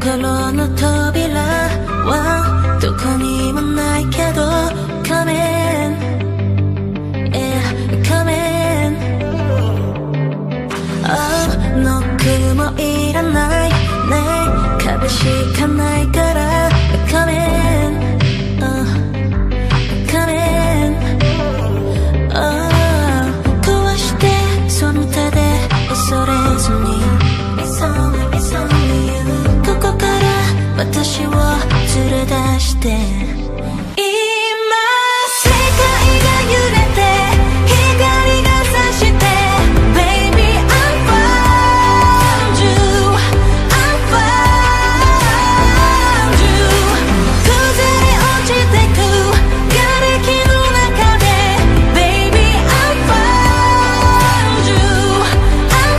心の扉はどこにもないけど Come in Yeah Come in Oh ノックもいらないね壁しかないから Come in Come in Oh 壊してその手で恐れずにここから私を連れ出して今世界が揺れて光が差して Baby I found you I found you 崩れ落ちてく瓦礫の中で Baby I found you I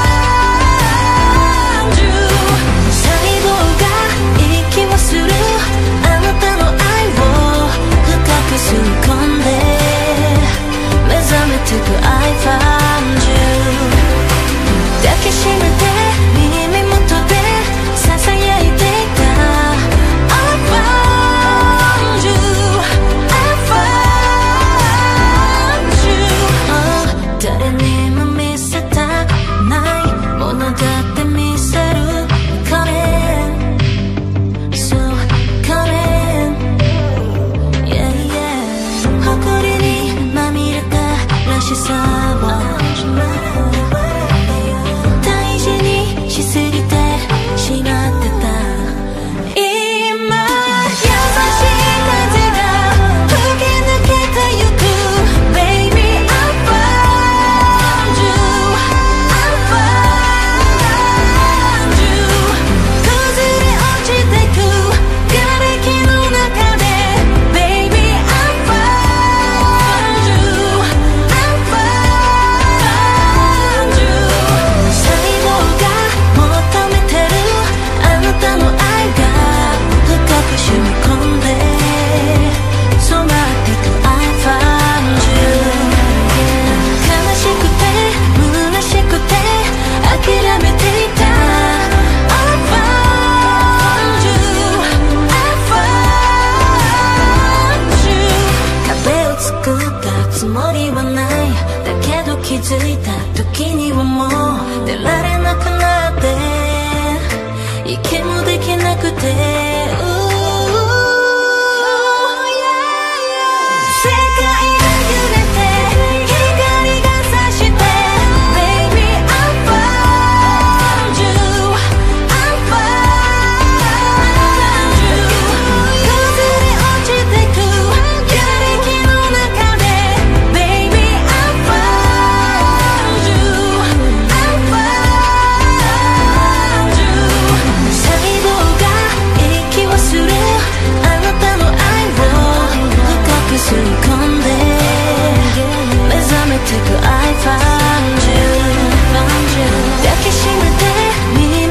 found you 細胞が息をするあなたの愛を深く吸い込んで目覚めてく I found you 抱きしめて耳元で囁いていた I found you I found you、oh、誰にも見せたくないものだって見せる Come in So come in Yeah yeah 誇りにまみれたらしさを大事にしすぎてしまってた今優しい風が吹き抜けてゆく Baby I found you I found you 崩れ落ちてく瓦礫の中で Baby I found you I found you 細胞が求めてるあなたの愛が深く染み込んで染まってく I found you 悲しくて虚しくて諦めていた I found you I found you 壁を作ったつもりはないだけど気づいた時にはもう出られなくなって息もできなくて世界が揺れて光が差して Baby I found you I found you 崩れ落ちてく瓦礫の中で Baby I found you I found you 細胞が息をするあなたの愛を深く吸い込んで目覚めてく I found you 抱きしめて